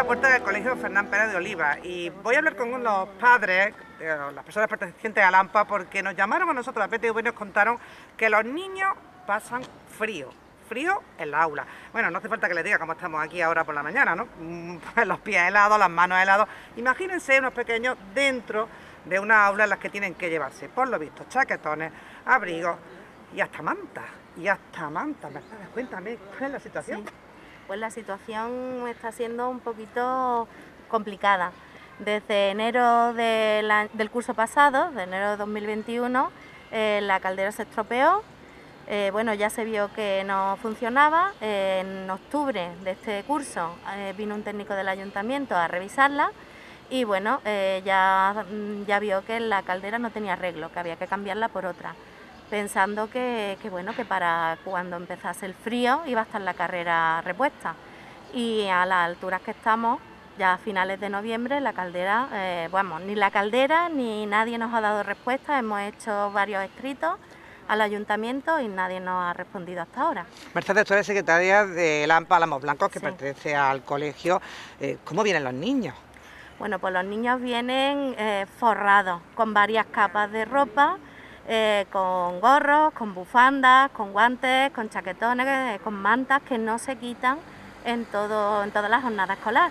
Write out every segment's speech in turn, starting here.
puerta del Colegio Fernán Pérez de Oliva y voy a hablar con los padres, las personas pertenecientes al AMPA, porque nos llamaron a nosotros a PTV y nos contaron que los niños pasan frío en la aula. Bueno, no hace falta que les diga cómo estamos aquí ahora por la mañana, ¿no? Los pies helados, las manos helados. Imagínense unos pequeños dentro de una aula en las que tienen que llevarse, por lo visto, chaquetones, abrigos y hasta mantas. Mercedes, cuéntame, ¿cuál es la situación? Sí. Pues la situación está siendo un poquito complicada. Desde enero del curso pasado, de enero de 2021, la caldera se estropeó. Bueno, ya se vio que no funcionaba. En octubre de este curso vino un técnico del ayuntamiento a revisarla y bueno, ya vio que la caldera no tenía arreglo, que había que cambiarla por otra, pensando que para cuando empezase el frío iba a estar la carrera repuesta. Y a las alturas que estamos, ya a finales de noviembre, la caldera, ni la caldera ni nadie nos ha dado respuesta. Hemos hecho varios escritos al ayuntamiento y nadie nos ha respondido hasta ahora. Mercedes, tú eres secretaria del AMPA Álamos Blancos, que Sí. pertenece al colegio. ¿Cómo vienen los niños? Bueno, pues los niños vienen forrados, con varias capas de ropa, con gorros, con bufandas, con guantes, con chaquetones, con mantas que no se quitan en toda la jornada escolar.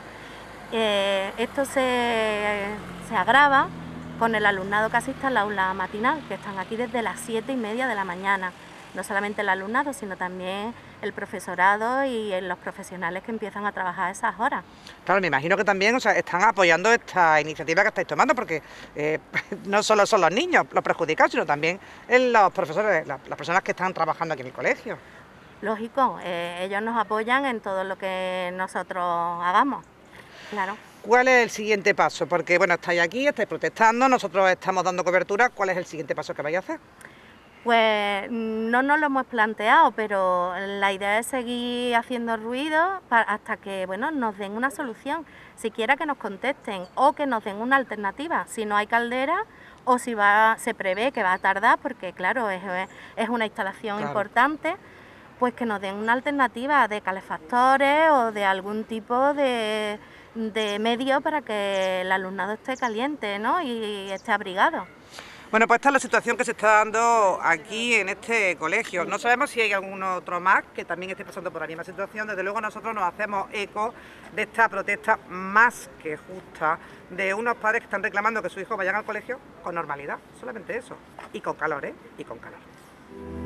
Esto se agrava con el alumnado que asiste al aula matinal, que están aquí desde las 7:30 de la mañana. No solamente el alumnado, sino también el profesorado y los profesionales que empiezan a trabajar a esas horas. Claro, me imagino que también están apoyando esta iniciativa que estáis tomando, porque no solo son los niños los perjudicados, sino también los profesores, las personas que están trabajando aquí en el colegio. Lógico, ellos nos apoyan en todo lo que nosotros hagamos, claro. ¿Cuál es el siguiente paso? Porque bueno, estáis aquí, estáis protestando, nosotros estamos dando cobertura. ¿Cuál es el siguiente paso que vais a hacer? Pues no nos lo hemos planteado, pero la idea es seguir haciendo ruido hasta que nos den una solución, siquiera que nos contesten o que nos den una alternativa, si no hay caldera o si se prevé que va a tardar, porque claro, es una instalación importante, pues que nos den una alternativa de calefactores o de algún tipo de medio para que el alumnado esté caliente, ¿no? y esté abrigado. Bueno, pues esta es la situación que se está dando aquí en este colegio. No sabemos si hay algún otro más que también esté pasando por la misma situación. Desde luego nosotros nos hacemos eco de esta protesta más que justa de unos padres que están reclamando que sus hijos vayan al colegio con normalidad, solamente eso, y con calor, y con calor.